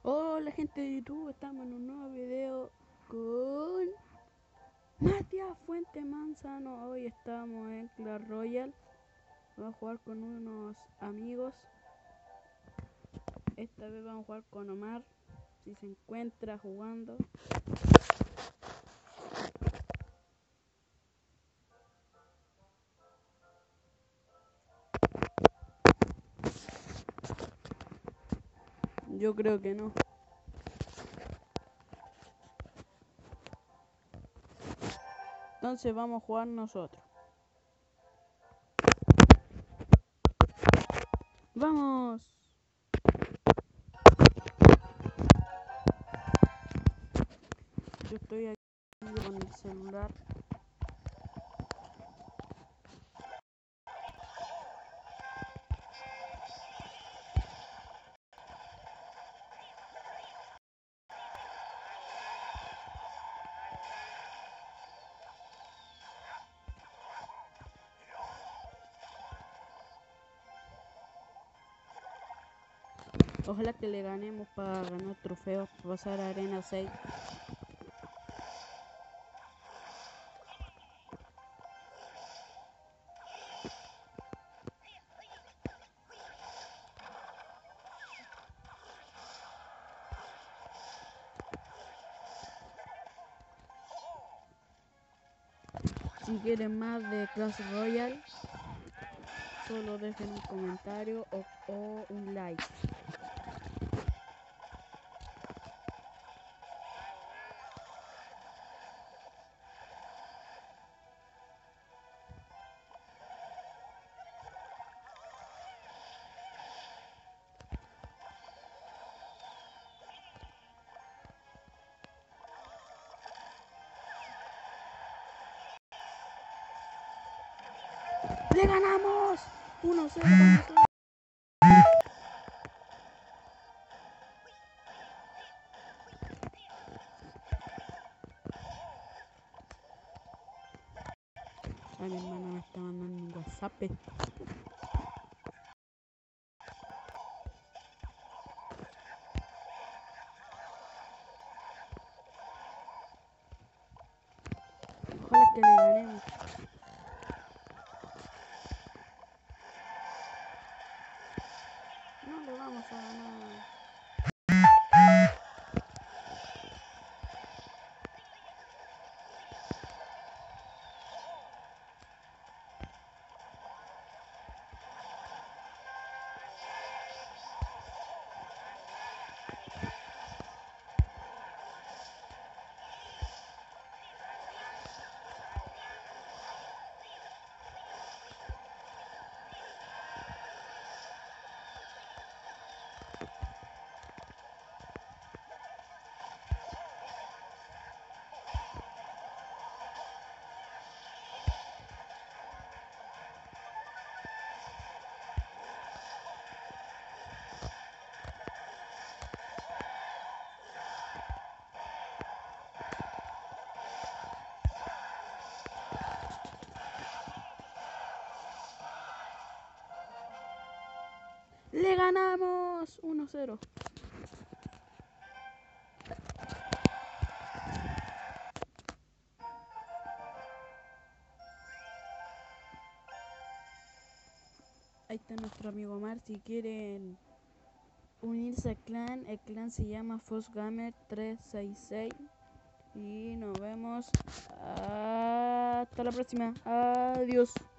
Hola gente de YouTube, estamos en un nuevo video con Matías Fuente Manzano. Hoy estamos en Clash Royale. Vamos a jugar con unos amigos. Esta vez vamos a jugar con Omar, si se encuentra jugando. Yo creo que no. Entonces vamos a jugar nosotros. ¡Vamos! Yo estoy aquí con el celular. Ojalá que le ganemos para ganar trofeos, para pasar a Arena 6. Si quieren más de Clash Royale, solo dejen un comentario o un like. ¡Le ganamos! 1-0, vamos. A mi hermana me está mandando un WhatsApp. Ojalá que le ganemos. No le vamos a ganar. ¡Le ganamos! 1-0. Ahí está nuestro amigo Omar. Si quieren unirse al clan, el clan se llama Fosgamer 366. Y nos vemos hasta la próxima. Adiós.